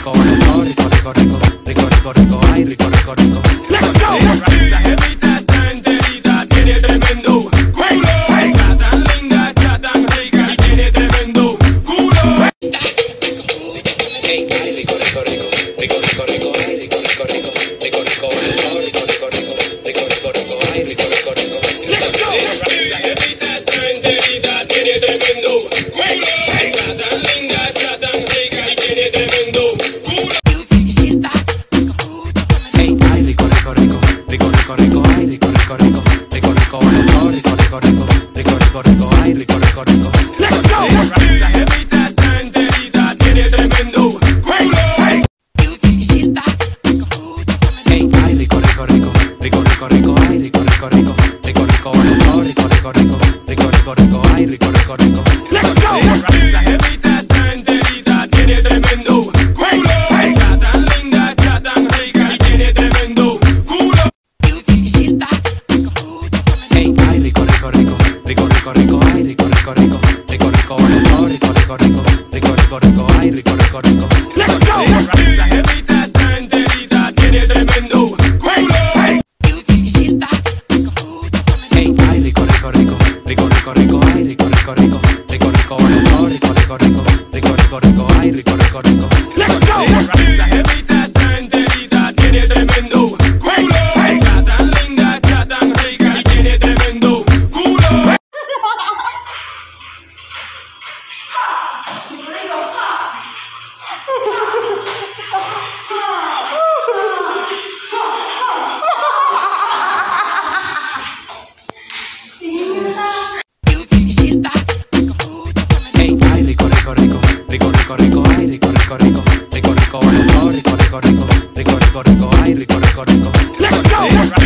rico, rico, rico, rico, rico, rico, rico, rico, ay, rico, rico, rico. Esa jevita está enterita, tiene tremendo culo. Está tan linda, está tan rica y tiene tremendo culo. Hey, ay, rico, rico, rico, rico, rico, rico, ay, rico, rico, rico, rico, rico, rico, rico, rico, rico, rico, rico, ay, rico, rico, rico. Esa jevita está enterita, tiene tremendo culo. Está tan linda, está tan rica y tiene tremendo culo. Hey, ay, rico, rico, rico, rico, rico, rico, ay, rico, rico, rico, rico, rico, rico, rico, rico, rico, rico, rico, rico, ay, rico, rico, rico. Esa jevita está enterita, tiene tremendo culo. Hey, ay, rico, rico, rico, rico, rico, rico, ay, rico, rico, rico, rico, rico, rico, rico, rico, rico, rico, rico, rico, ay, rico, rico, rico. Esa jevita está enterita, tiene tremendo culo. Está tan linda, está tan rica y tiene tremendo culo. Hey, ay, rico, rico, rico, rico, rico, rico, ay, rico, rico, rico, rico, rico, rico, rico, rico, rico, rico, rico, ay, rico, rico, rico. Esa jevita está enterita, tiene tremendo culo. Hey, ay, rico, rico, rico, rico, rico, rico, ay, rico, rico, rico, rico, rico, rico, rico, rico, rico, rico, rico, ay, rico, rico, rico. Esa jevita está enterita, tiene tremendo culo. Está tan linda, está tan rica y tiene tremendo culo. Hey, ay, rico, rico, rico, rico, rico, rico, ay, rico, rico, rico, rico, rico, rico, rico, rico, rico, rico, rico, rico, ay, rico, rico, rico.